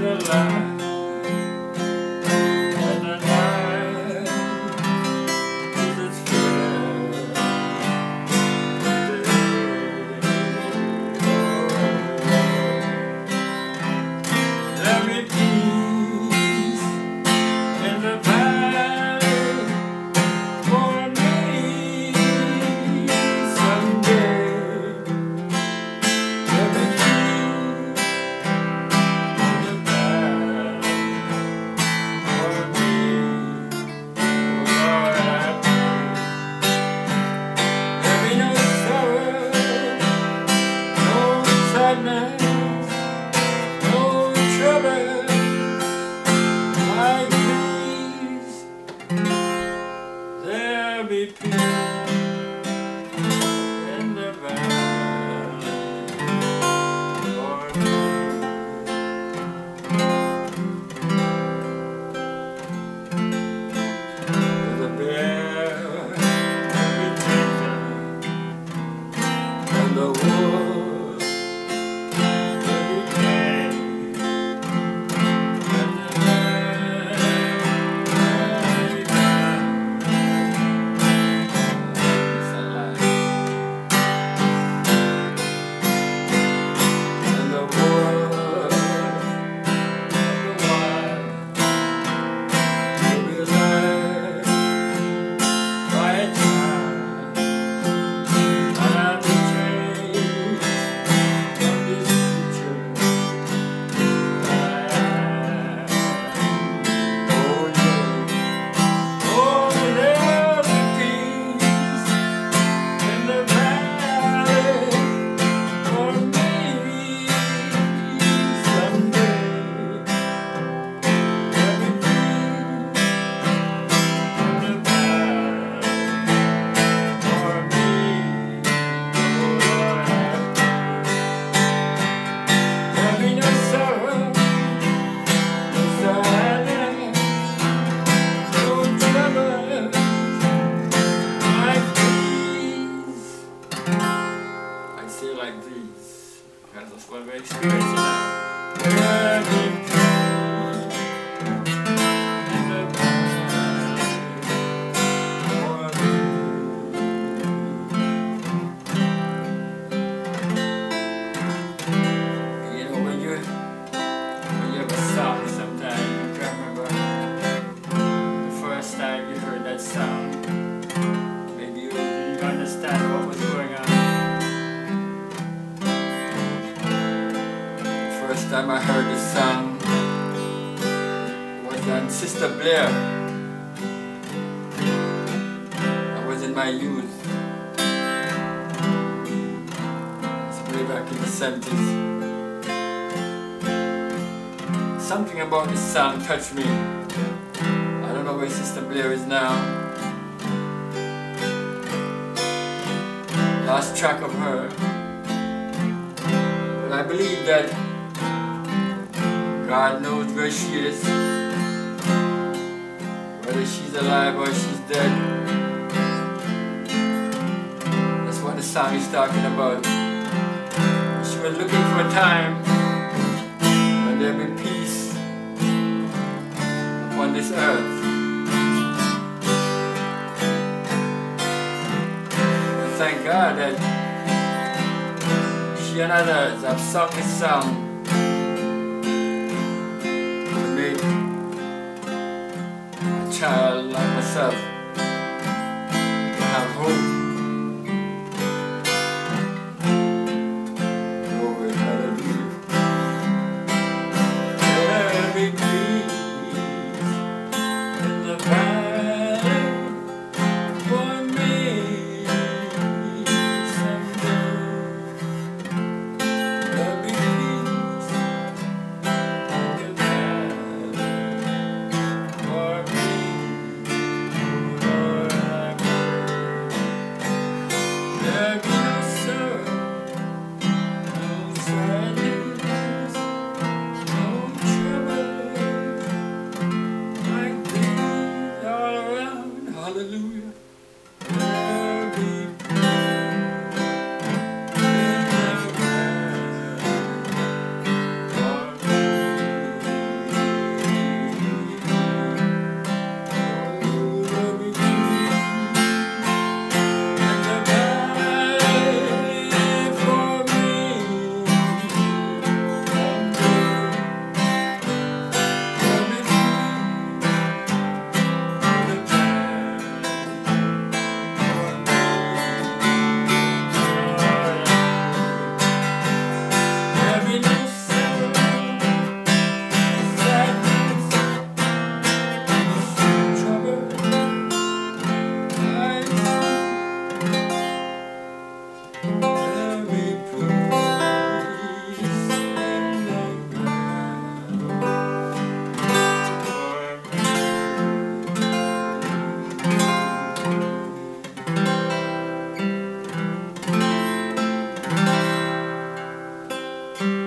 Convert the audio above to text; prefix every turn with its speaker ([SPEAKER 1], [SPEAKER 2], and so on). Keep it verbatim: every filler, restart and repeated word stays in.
[SPEAKER 1] the light, and the night is its friend. There'll be peace in the valley for me someday. There'll be peace in the valley for me. Oh Lord, I pray. There'll be no sorrow, no sadness, no trouble, my peace. There'll be peace in the valley for me. The bear will be taken, and the wolf will be tamed, and the lamb will be bound. It's a lie. And the wolf of the wild will be led by a child, and I'll be changed from this creature I am. Oh yeah, oh there'll be peace in the valley for me someday. There'll be peace in the valley for me. Oh Lord, I pray. There'll be no sorrow, no sadness, no trouble, my peace. I say like this because that's what we're experiencing now. There'll be peace in the valley for me. You know, when you when you have a song, sometimes you can't remember the first time you heard that sound. Maybe you didn't understand what was going on. The first time I heard this song was on Sister Blair. I was in my youth. It's way back in the seventies. Something about this song touched me. I don't know where Sister Blair is now. Lost track of her. But I believe that God knows where she is. Whether she's alive or she's dead. That's what the song is talking about. She was looking for a time when there'll be peace upon this earth. And thank God that she and others have sung this song to make a child like myself to have hope. Glory, hallelujah. There'll be peace in the valley for me someday. There'll be peace in the valley for me. Oh you.